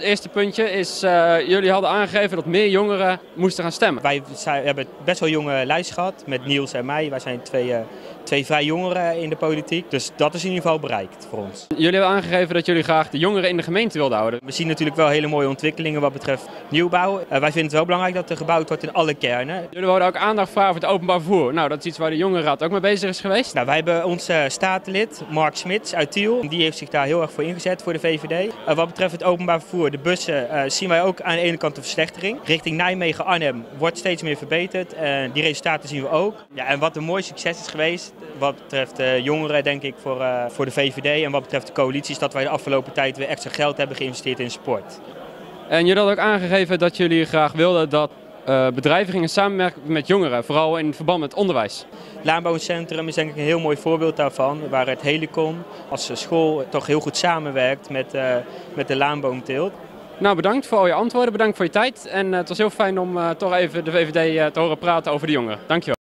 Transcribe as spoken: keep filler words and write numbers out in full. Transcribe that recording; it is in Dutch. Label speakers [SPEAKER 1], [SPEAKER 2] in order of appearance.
[SPEAKER 1] Het eerste puntje is, uh, jullie hadden aangegeven dat meer jongeren moesten gaan stemmen.
[SPEAKER 2] Wij zijn, hebben best wel jonge lijst gehad met Niels en mij. Wij zijn twee, uh, twee vrij jongeren in de politiek, dus dat is in ieder geval bereikt voor ons.
[SPEAKER 1] Jullie hebben aangegeven dat jullie graag de jongeren in de gemeente wilden houden.
[SPEAKER 2] We zien natuurlijk wel hele mooie ontwikkelingen wat betreft nieuwbouw. Uh, wij vinden het wel belangrijk dat er gebouwd wordt in alle kernen.
[SPEAKER 1] Jullie wilden ook aandacht vragen voor het openbaar vervoer. Nou, dat is iets waar de jongerenraad ook mee bezig is geweest.
[SPEAKER 2] Nou, wij hebben onze statenlid, Mark Smits uit Tiel. Die heeft zich daar heel erg voor ingezet voor de V V D. Uh, wat betreft het openbaar vervoer, de bussen, uh, zien wij ook aan de ene kant een verslechtering. Richting Nijmegen-Arnhem wordt steeds meer verbeterd. Uh, die resultaten zien we ook. Ja, en wat een mooi succes is geweest wat betreft uh, jongeren, denk ik, voor, uh, voor de V V D. En wat betreft de coalitie is dat wij de afgelopen tijd weer extra geld hebben geïnvesteerd in sport.
[SPEAKER 1] En jullie hadden ook aangegeven dat jullie graag wilden dat uh, bedrijven gingen samenwerken met jongeren, vooral in verband met onderwijs.
[SPEAKER 2] Laanbouwcentrum is denk ik een heel mooi voorbeeld daarvan, waar het Helicon als school toch heel goed samenwerkt met, uh, met de laanboomteelt.
[SPEAKER 1] Nou, bedankt voor al je antwoorden, bedankt voor je tijd. En uh, het was heel fijn om uh, toch even de V V D uh, te horen praten over de jongeren. Dankjewel.